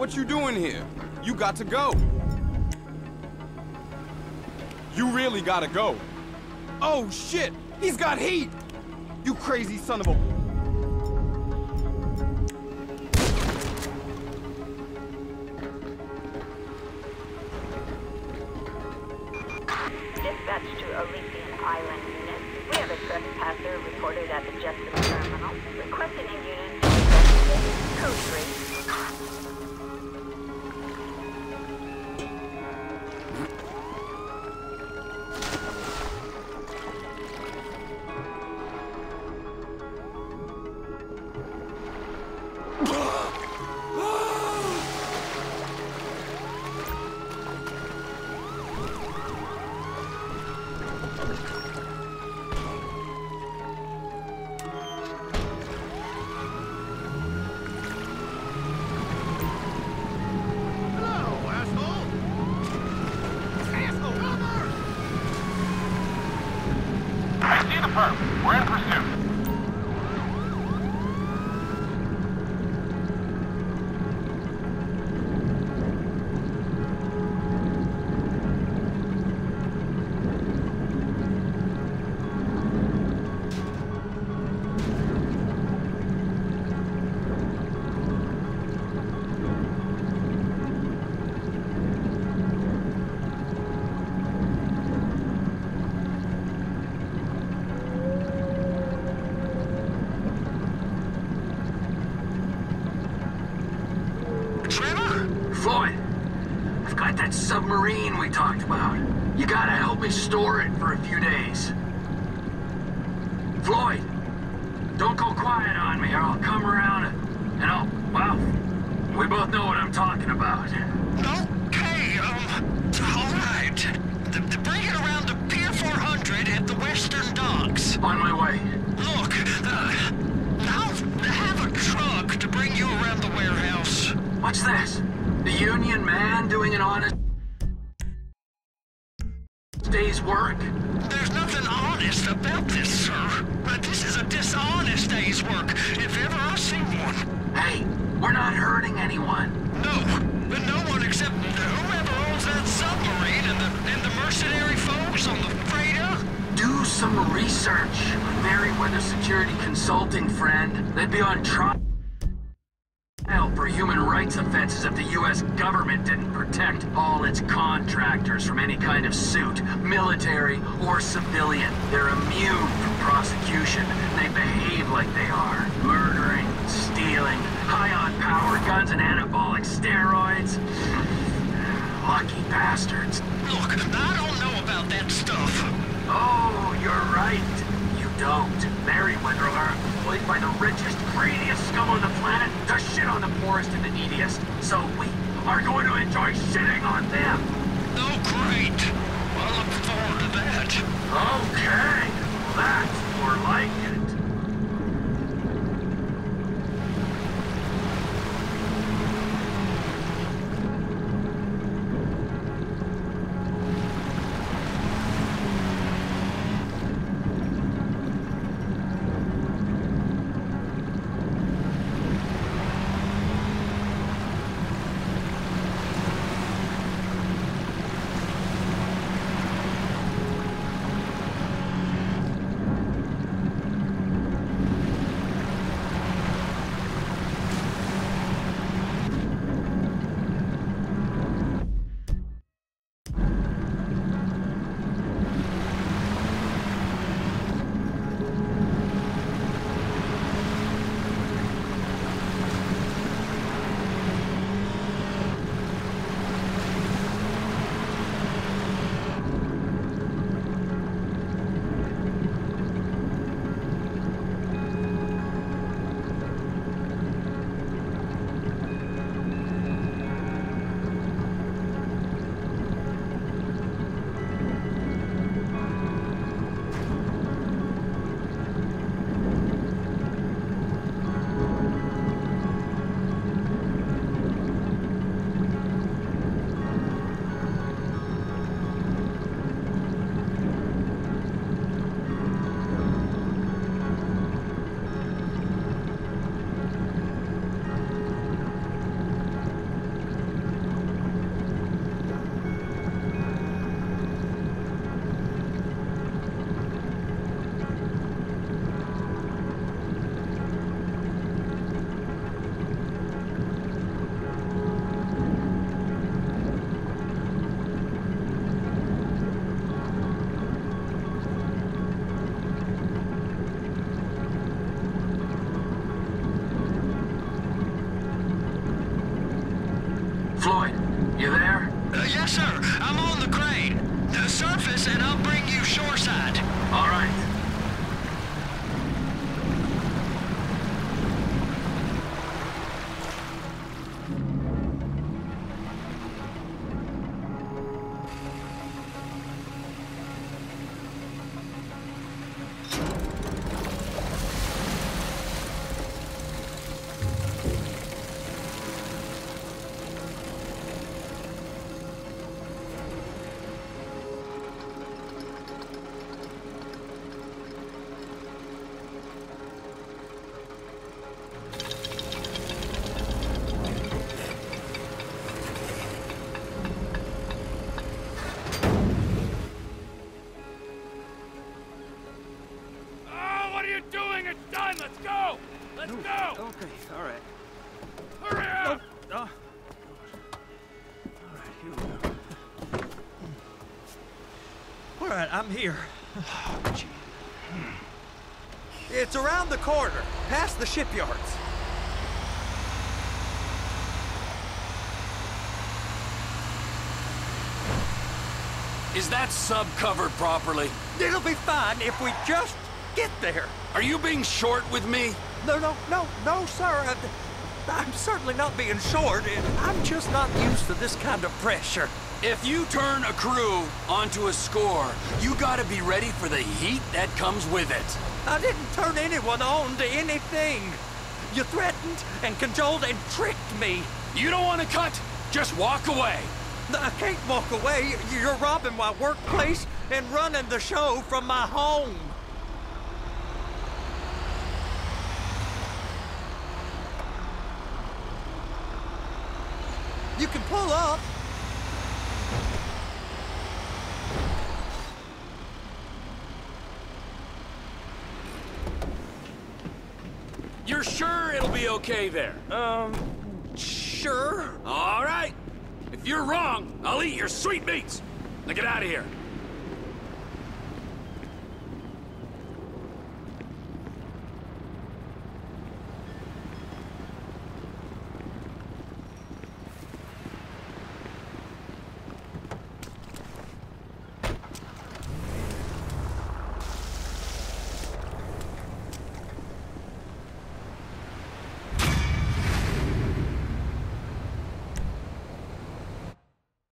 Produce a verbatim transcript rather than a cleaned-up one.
What you doing here? You got to go. You really gotta go. Oh shit! He's got heat! You crazy son of a... Dispatch to Elysian Island unit. We have a trespasser reported at the Justice Terminal. Requesting a unit to investigate. Code three. We're in pursuit. Floyd, I've got that submarine we talked about. You gotta help me store it for a few days. Floyd, don't go quiet on me or I'll come around and I'll, well, we both know what I'm talking about. Okay, um, alright. Bring it around to Pier four hundred at the Western Docks. On my way. Look, uh, I'll have a truck to bring you around the warehouse. What's this? The union man doing an honest day's work? There's nothing honest about this, sir. But this is a dishonest day's work, if ever I've seen one. Hey, we're not hurting anyone. No, but no one except whoever owns that submarine and the, and the mercenary folks on the freighter. Do some research on Merryweather Security Consulting, friend. They'd be on trial for human rights offenses if the U S government didn't protect all its contractors from any kind of suit, military or civilian. They're immune from prosecution. They behave like they are. Murdering, stealing, high on power guns and anabolic steroids. Lucky bastards. Look, I don't know about that stuff. Oh, you're right. You don't. Merryweather are employed by the richest, greediest scum on the planet to shit on the poorest and the neediest. So we are going to enjoy shitting on them. Oh, great. I look forward to that. Okay. That's more like it. right, I'm here. It's around the corner, past the shipyards. Is that sub covered properly? It'll be fine if we just get there. Are you being short with me? No, no, no, no, sir. I, I'm certainly not being short. I'm just not used to this kind of pressure. If you turn a crew onto a score, you gotta be ready for the heat that comes with it. I didn't turn anyone on to anything. You threatened and cajoled and tricked me. You don't want to cut? Just walk away. I can't walk away. You're robbing my workplace and running the show from my home. You can pull up. You're sure it'll be okay there? Um, sure. All right. If you're wrong, I'll eat your sweet meats. Now get out of here.